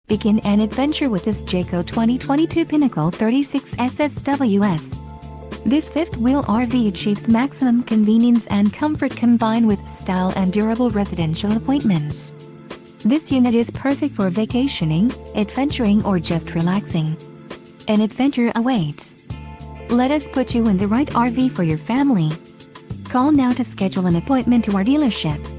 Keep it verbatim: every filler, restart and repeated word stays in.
Begin an adventure with this Jayco twenty twenty-two Pinnacle thirty-six S S W S. This fifth-wheel R V achieves maximum convenience and comfort combined with style and durable residential appointments. This unit is perfect for vacationing, adventuring, or just relaxing. An adventure awaits. Let us put you in the right R V for your family. Call now to schedule an appointment to our dealership.